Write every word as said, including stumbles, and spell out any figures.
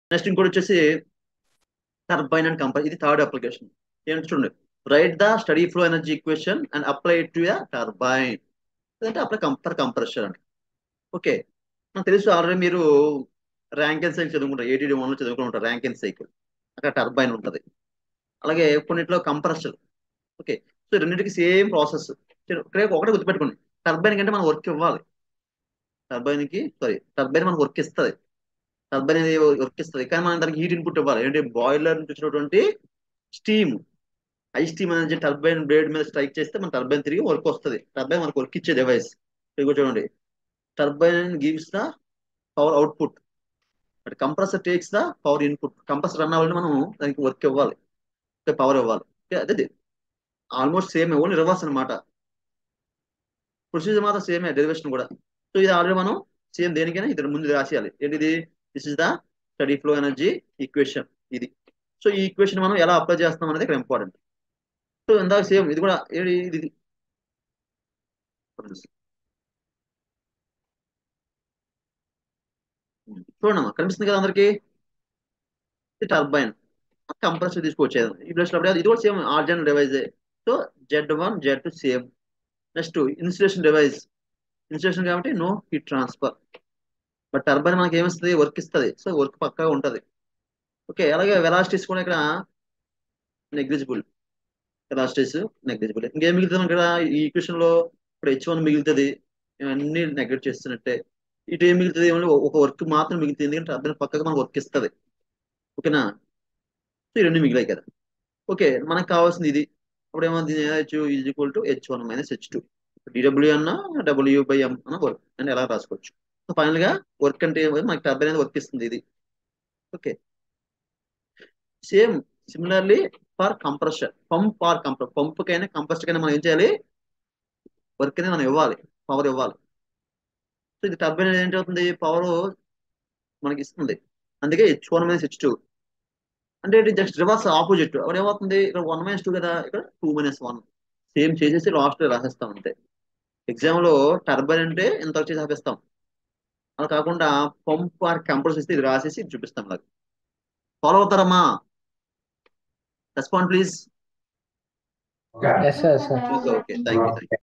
Next ఇంకోటి వచ్చేసి turbine and compressor. ఇది థర్డ్ అప్లికేషన్. ఏంటి చూడండి, right the steady flow energy equation and apply it to turbine, లేదంటే అప్లై కంపర్ కంప్రెషర్ అని. ఓకే, నాకు తెలుసు ఆల్రెడీ మీరు ర్యాంకెన్ సైకిల్ చదువుకుంటారు, ఎయిటీ వన్ లో చదువుకుంటారు ర్యాంకెన్ సైకిల్. అక్కడ టర్బైన్ ఉంటుంది, అలాగే కొన్నిట్లో కంప్రెసర్. ఓకే, సో రెండింటికి సేమ్ ప్రాసెస్. ఒకటే గుర్తుపెట్టుకోండి, టర్బైన్ కంటే మనం వర్క్ ఇవ్వాలి. టర్బైన్ కి సారీ టర్బైన్ మనకు వర్క్ ఇస్తుంది, టర్బైన్ అనేది వర్క్ ఇస్తుంది, కానీ మనం దానికి హీట్ ఇన్పుట్ ఇవ్వాలి. ఏంటి, బాయిలర్ నుంచి వచ్చినటువంటి స్టీమ్, హై స్టీమ్ అనేది టర్బైన్ బ్లేడ్ మీద స్ట్రైక్ చేస్తే మన టర్బైన్ తిరిగి వర్క్ వస్తుంది. టర్బైన్ మనకు వర్క్ ఇచ్చే డివైస్. ఇదిగో చూడండి, turbine gives the power output, but compressor takes the power input. Compressor run అవ్వాలంటే మనం దానికి వర్క్ ఇవ్వాలి, పవర్ ఇవ్వాలి. అదే ఆల్మోస్ట్ సేమ్, ఓన్లీ రివర్స్ అనమాట. ప్రొసీజర్ మాత్రం సేమే, డెరివేషన్ కూడా. సో ఇది ఆల్రెడీ మనం సేమ్ దేనికైనా ఇది ముందు రాసేయాలి. ఏంటిది, this is the steady flow energy equation ఇది. సో ఈ ఈక్వేషన్ మనం ఎలా అప్లై చేస్తాం అనేది ఇక్కడ ఇంపార్టెంట్. సో ఇందాక సేమ్ ఇది కూడా ఏది ఇది చూడండి అమ్మా, కనిపిస్తుంది కదా అందరికి. టర్బైన్ కంప్రెసర్ తీసుకొచ్చేది ఈ ప్లేస్ లో. ఇది కూడా సేమ్ ఆర్జన్ device. So Z one Z two same. Next insulation device, insulation కాబట్టి no heat transfer. But turbine మనకి ఏమిస్తుంది, వర్క్ ఇస్తుంది. సో వర్క్ పక్కాగా ఉంటుంది. ఓకే, అలాగే వెలాసిటీస్ కూడా ఇక్కడ నెగ్లిజిబుల్. Velocities negligible. ఇంకేం మిగులుతుంది ఇక్కడ ఈ ఈక్వేషన్ లో, ఇప్పుడు హెచ్ వన్ మిగులుతుంది, అన్ని నెగ్లెక్ట్ చేస్తున్నట్టే. ఇటు ఏం మిగులుతుంది, ఏమో ఒక వర్క్ మాత్రం మిగులుతుంది, ఎందుకంటే టర్బైన్ పక్కగా మనకు వర్క్ ఇస్తుంది. ఓకేనా, సో ఈ రెండు మిగిలాయి కదా. ఓకే, మనకు కావాల్సింది ఇది. అప్పుడు ఏమవుతుంది, H is equal to H one minus H two, d W అన్న డబ్ల్యూ బై ఎం అన్న వర్క్ అని ఎలా రాసుకోవచ్చు. సో ఫైనల్ గా వర్క్ అంటే మనకి టర్బైన్ అనేది వర్క్ ఇస్తుంది ఇది. Okay, same similarly for compression, pump or compress, pump కైనా కంప్రెసర్ కైనా మనం ఏం చేయాలి, వర్క్ అనేది మనం ఇవ్వాలి, పవర్ ఇవ్వాలి. సో ఇది టర్బైన్ అనేది ఏంటవుతుంది, పవర్ మనకి ఇస్తుంది. అందుకే H one minus H two అంటే ఇది జస్ట్ రివర్స్ ఆపోజిట్. అక్కడ ఏమవుతుంది, ఇక్కడ వన్ మైనస్ టూ కదా, ఇక్కడ టూ మైనస్ వన్. సేమ్ చేసేసి లాస్ట్ లో రాసేస్తాం అంతే. ఎగ్జామ్ లో టర్బైన్ అంటే ఇంత వచ్చేసి ఆపేస్తాం, అలా కాకుండా పంప్ ఆర్ కంప్రెసర్ ఇస్తే ఇది రాసేసి ఇది చూపిస్తాం. నాకు ఫాలో అవుతారమ్మా? Respond please. Yes, sir, sir. Okay okay, thank you thank you.